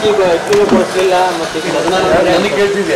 ಅಕ್ಕಿನೂ ಕೊಡಿಸ್ಲಿಲ್ಲ ಮತ್ತೆ ನನಗೆ ಕೇಳ್ತಿದ್ಯಾ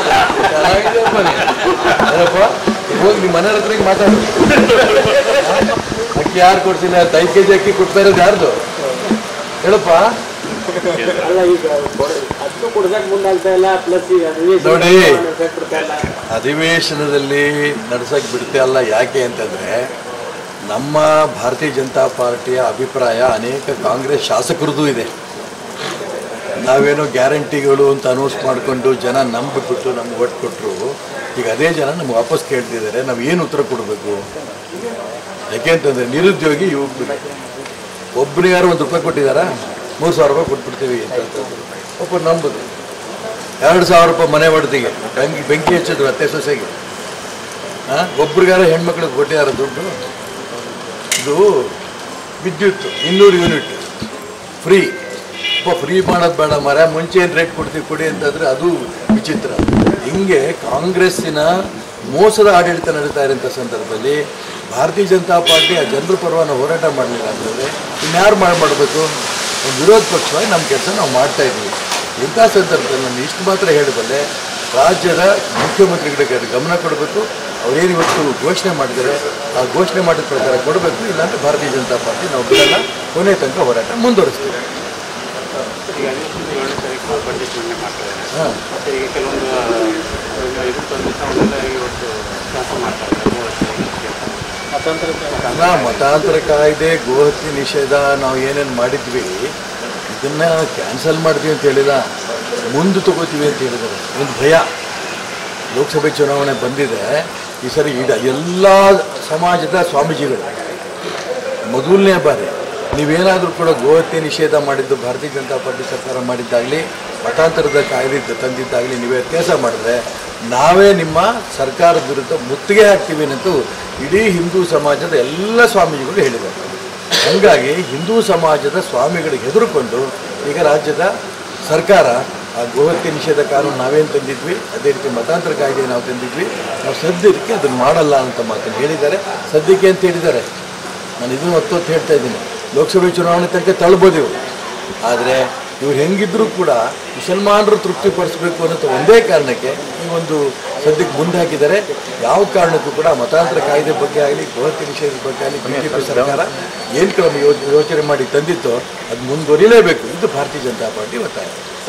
ಏನಪ್ಪ ಹೋಗಿ ನಿಮ್ಮ ಮನೆ ಹತ್ರ ಮಾತಾಡು. ಅಕ್ಕಿ ಯಾರು ಕೊಡ್ಸಿಲ್ಲ? 5 kg ಅಕ್ಕಿ ಕೊಡ್ತಾ ಇರೋದು ಯಾರ್ದು ಹೇಳಪ್ಪ? ಅಲ್ಲ ಈಗ ಅದನ್ನು ಕೊಡ್ಸಕ್ ಮುಂದಾಗ್ತಾ ಇಲ್ಲ. ಪ್ಲಸ್ ನೋಡಿ, ಅಧಿವೇಶನದಲ್ಲಿ ನಡ್ಸಕ್ ಬಿಡ್ತಾ ಇಲ್ಲ. ಯಾಕೆ ಅಂತಂದ್ರೆ ನಮ್ಮ ಭಾರತೀಯ ಜನತಾ ಪಾರ್ಟಿಯ ಅಭಿಪ್ರಾಯ ಅನೇಕ ಕಾಂಗ್ರೆಸ್ ಶಾಸಕರದ್ದು ಇದೆ. ನಾವೇನೋ ಗ್ಯಾರಂಟಿಗಳು ಅಂತ ಅನೌನ್ಸ್ ಮಾಡಿಕೊಂಡು ಜನ ನಂಬಿಬಿಟ್ಟು ನಮ್ಗೆ ಓಟ್ ಕೊಟ್ಟರು. ಈಗ ಅದೇ ಜನ ನಮ್ಗೆ ವಾಪಸ್ ಕೇಳ್ತಿದ್ದಾರೆ. ನಾವು ಏನು ಉತ್ತರ ಕೊಡಬೇಕು? ಯಾಕೆ ಅಂತಂದರೆ ನಿರುದ್ಯೋಗಿ ಯುವಕರು ಒಬ್ಬರಿಗಾರು ₹1 ಕೊಟ್ಟಿದ್ದಾರಾ? 3,000 ರೂಪಾಯಿ ಕೊಟ್ಬಿಡ್ತೀವಿ ಅಂತ ಒಬ್ಬ ನಂಬುದು. ₹2,000 ಮನೆ ಒಡೆದಿಗೆ ಬೆಂಕಿ ಹಚ್ಚಿದ್ರು ಅತ್ತೆ ಸೊಸೆಗೆ. ಒಬ್ರಿಗಾರ ಹೆಣ್ಮಕ್ಳಿಗೆ ಕೊಟ್ಟಿದ್ದಾರೆ ದುಡ್ಡು. ಇದು ವಿದ್ಯುತ್ 200 ಯೂನಿಟ್ ಫ್ರೀ. ಫ್ರೀ ಮಾಡೋದು ಬೇಡ ಮರ, ಮುಂಚೆ ಏನು ರೇಟ್ ಕೊಡ್ತೀವಿ ಕೊಡಿ ಅಂತಂದರೆ ಅದು ವಿಚಿತ್ರ. ಹಿಂಗೆ ಕಾಂಗ್ರೆಸ್ಸಿನ ಮೋಸದ ಆಡಳಿತ ನಡೀತಾ ಇರೋಂಥ ಸಂದರ್ಭದಲ್ಲಿ ಭಾರತೀಯ ಜನತಾ ಪಾರ್ಟಿ ಆ ಜನರ ಪರವಾಗಿ ಹೋರಾಟ ಮಾಡಲಿಲ್ಲ ಅಂತಂದರೆ ಇನ್ಯಾರು ಮಾಡಬೇಕು? ಒಂದು ವಿರೋಧ ಪಕ್ಷವಾಗಿ ನಮ್ಮ ಕೆಲಸ ನಾವು ಮಾಡ್ತಾಯಿದ್ವಿ. ಇಂಥ ಸಂದರ್ಭದಲ್ಲಿ ನಾನು ಇಷ್ಟು ಮಾತ್ರ ಹೇಳಬಲ್ಲೆ, ರಾಜ್ಯದ ಮುಖ್ಯಮಂತ್ರಿಗಳಿಗೆ ಗಮನ ಕೊಡಬೇಕು. ಅವರೇನು ಇವತ್ತು ಘೋಷಣೆ ಮಾಡಿದರೆ ಆ ಘೋಷಣೆ ಮಾಡಿದ ಪ್ರಕಾರ ಕೊಡಬೇಕು. ಇಲ್ಲಾಂದರೆ ಭಾರತೀಯ ಜನತಾ ಪಾರ್ಟಿ ನಾವು ಬಿಡಲ್ಲ, ಕೊನೆ ತನಕ ಹೋರಾಟ ಮುಂದುವರಿಸ್ತೀವಿ. ಮತಾಂತರ ಕಾಯ್ದೆ, ಗೋಹತ್ಯೆ ನಿಷೇಧ ನಾವು ಏನೇನು ಮಾಡಿದ್ವಿ ಇದನ್ನು ಕ್ಯಾನ್ಸಲ್ ಮಾಡ್ತೀವಿ ಅಂತ ಹೇಳಿಲ್ಲ, ಮುಂದೆ ತಗೋತೀವಿ ಅಂತ ಹೇಳಿದ್ದಾರೆ. ಒಂದು ಭಯ. ಲೋಕಸಭೆ ಚುನಾವಣೆ ಬಂದಿದೆ ಈ ಸರಿ. ಎಲ್ಲ ಸಮಾಜದ ಸ್ವಾಮೀಜಿಗಳು ಮೊದಲನೇ ಬಾರಿ ನೀವೇನಾದರೂ ಕೂಡ ಗೋಹತ್ಯೆ ನಿಷೇಧ ಮಾಡಿದ್ದು ಭಾರತೀಯ ಜನತಾ ಪಾರ್ಟಿ ಸರ್ಕಾರ ಮಾಡಿದ್ದಾಗಲಿ, ಮತಾಂತರದ ಕಾಯ್ದೆ ತಂದಿದ್ದಾಗಲಿ ನೀವೇ ವ್ಯತ್ಯಾಸ ಮಾಡಿದ್ರೆ ನಾವೇ ನಿಮ್ಮ ಸರ್ಕಾರದ ವಿರುದ್ಧ ಮುತ್ತಿಗೆ ಹಾಕ್ತೀವಿ ಅನ್ನೋದು ಇಡೀ ಹಿಂದೂ ಸಮಾಜದ ಎಲ್ಲ ಸ್ವಾಮೀಜಿಗಳು ಹೇಳಿದ್ದಾರೆ. ಹಾಗಾಗಿ ಹಿಂದೂ ಸಮಾಜದ ಸ್ವಾಮಿಗಳಿಗೆ ಹೆದರುಕೊಂಡು ಈಗ ರಾಜ್ಯದ ಸರ್ಕಾರ ಆ ಗೋಹತ್ಯೆ ನಿಷೇಧ ಕಾನೂನು ನಾವೇನು ತಂದಿದ್ವಿ, ಅದೇ ರೀತಿ ಮತಾಂತರ ಕಾಯ್ದೆ ನಾವು ತಂದಿದ್ವಿ, ನಾವು ಸದ್ಯಕ್ಕೆ ಅದನ್ನು ಮಾಡಲ್ಲ ಅಂತ ಮಾತನ್ನು ಹೇಳಿದ್ದಾರೆ. ಸದ್ಯಕ್ಕೆ ಅಂತ ಹೇಳಿದ್ದಾರೆ. ನಾನು ಇದನ್ನು ಹೊತ್ತು ಹೇಳ್ತಾ ಇದ್ದೀನಿ, ಲೋಕಸಭೆ ಚುನಾವಣೆ ತನಕ ತಳ್ಬೋದು ಇವರು. ಆದರೆ ಇವ್ರು ಹೆಂಗಿದ್ರೂ ಕೂಡ ಮುಸಲ್ಮಾನರು ತೃಪ್ತಿಪಡಿಸಬೇಕು ಅನ್ನೋ ಒಂದೇ ಕಾರಣಕ್ಕೆ ಈ ಒಂದು ಸದ್ಯಕ್ಕೆ ಮುಂದೆ ಹಾಕಿದ್ದಾರೆ. ಯಾವ ಕಾರಣಕ್ಕೂ ಕೂಡ ಮತಾಂತರ ಕಾಯ್ದೆ ಬಗ್ಗೆ ಆಗಲಿ, ಗೋಹತ್ಯೆ ನಿಷೇಧದ ಬಗ್ಗೆ ಆಗಲಿ ಬಿಜೆಪಿ ಸರ್ಕಾರ ಏನು ಕ್ರಮ ಯೋಚನೆ ಮಾಡಿ ತಂದಿತ್ತೋ ಅದು ಮುಂದುವರಿಲೇಬೇಕು. ಇದು ಭಾರತೀಯ ಜನತಾ ಪಾರ್ಟಿ ಒತ್ತಾಯ.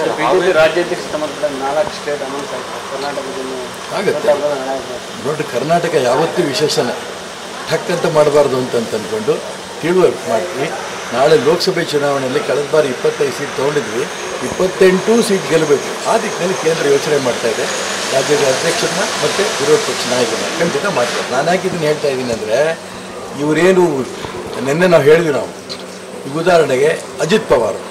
ಆಗುತ್ತೆ ನೋಡಿ. ಕರ್ನಾಟಕ ಯಾವತ್ತೂ ವಿಶೇಷನೇ, ಠಕ್ ಅಂತ ಮಾಡಬಾರ್ದು ಅಂತ ಅಂದ್ಕೊಂಡು ತಿಳುವಳಿಕೆ ಮಾಡ್ತೀವಿ. ನಾಳೆ ಲೋಕಸಭೆ ಚುನಾವಣೆಯಲ್ಲಿ ಕಳೆದ ಬಾರಿ 25 ಸೀಟ್ ತೊಗೊಂಡಿದ್ವಿ, 28 ಸೀಟ್ ಗೆಲ್ಲಬೇಕು. ಆ ದಿಕ್ಕಿನಲ್ಲಿ ಕೇಂದ್ರ ಯೋಚನೆ ಮಾಡ್ತಾಯಿದೆ. ರಾಜ್ಯದ ಅಧ್ಯಕ್ಷರನ್ನ ಮತ್ತು ವಿರೋಧ ಪಕ್ಷ ನಾಯಕರನ್ನ ಖಂಡಿತ ಮಾಡ್ತಾರೆ. ನಾನು ಯಾಕಿದ್ದೀನಿ ಹೇಳ್ತಾ ಇದ್ದೀನಿ ಅಂದರೆ, ಇವರೇನು ನಿನ್ನೆ ನಾವು ಹೇಳಿದ್ವಿ, ನಾವು ಈಗ ಉದಾಹರಣೆಗೆ ಅಜಿತ್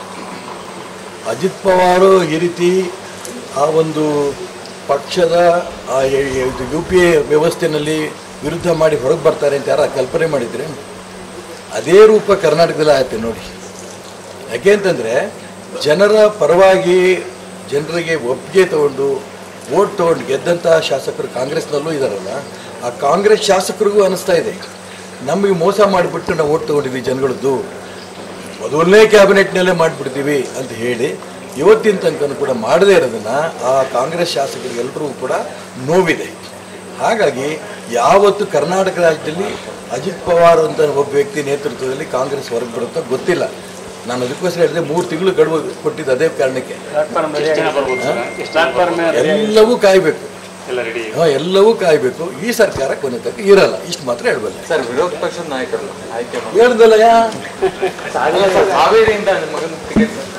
ಪವಾರು ಈ ರೀತಿ ಆ ಒಂದು ಪಕ್ಷದ UPA ವ್ಯವಸ್ಥೆಯಲ್ಲಿ ವಿರುದ್ಧ ಮಾಡಿ ಹೊರಗೆ ಬರ್ತಾರೆ ಅಂತ ಯಾರು ಕಲ್ಪನೆ ಮಾಡಿದರೆ ಅದೇ ರೂಪ ಕರ್ನಾಟಕದಲ್ಲಿ ಆಗುತ್ತೆ ನೋಡಿ. ಯಾಕೆ ಅಂತಂದರೆ ಜನರ ಪರವಾಗಿ ಜನರಿಗೆ ಒಪ್ಪಿಗೆ ತಗೊಂಡು ವೋಟ್ ತೊಗೊಂಡು ಗೆದ್ದಂಥ ಶಾಸಕರು ಕಾಂಗ್ರೆಸ್ನಲ್ಲೂ ಇದ್ದಾರಲ್ಲ, ಆ ಕಾಂಗ್ರೆಸ್ ಶಾಸಕರಿಗೂ ಅನ್ನಿಸ್ತಾ ಇದೆ ನಮಗೆ ಮೋಸ ಮಾಡಿಬಿಟ್ಟು ನಾವು ವೋಟ್ ತೊಗೊಂಡಿದ್ವಿ ಜನಗಳದ್ದು, ಮೊದಲನೇ ಕ್ಯಾಬಿನೆಟ್ನಲ್ಲೇ ಮಾಡಿಬಿಡ್ತೀವಿ ಅಂತ ಹೇಳಿ ಇವತ್ತಿನ ತನಕ ಕೂಡ ಮಾಡದೇ ಇರೋದನ್ನು ಆ ಕಾಂಗ್ರೆಸ್ ಶಾಸಕರಿಗೆಲ್ಲರಿಗೂ ಕೂಡ ನೋವಿದೆ. ಹಾಗಾಗಿ ಯಾವತ್ತು ಕರ್ನಾಟಕ ರಾಜ್ಯದಲ್ಲಿ ಅಜಿತ್ ಪವಾರ್ ಅಂತ ಒಬ್ಬ ವ್ಯಕ್ತಿ ನೇತೃತ್ವದಲ್ಲಿ ಕಾಂಗ್ರೆಸ್ ಹೊರಗೆ ಬರುತ್ತೋ ಗೊತ್ತಿಲ್ಲ. ನಾನು ಅದಕ್ಕೋಸ್ಕರ ಹೇಳಿದೆ 3 ತಿಂಗಳು ಗಡುವು ಕೊಟ್ಟಿದ್ದು ಅದೇ ಕಾರಣಕ್ಕೆ. ಎಲ್ಲವೂ ಕಾಯಬೇಕು, ಎಲ್ಲವೂ ಕಾಯಬೇಕು. ಈ ಸರ್ಕಾರ ಕೊನೆ ತನಕ ಇರಲ್ಲ, ಇಷ್ಟು ಮಾತ್ರ ಹೇಳ್ಬಲ್ಲ. ಸರ್, ವಿರೋಧ ಪಕ್ಷದ ನಾಯಕರು ಹೇಳ್ದಲ್ಲ ಹಾವೇರಿಯಿಂದ ಮಗನ ಟಿಕೆಟ್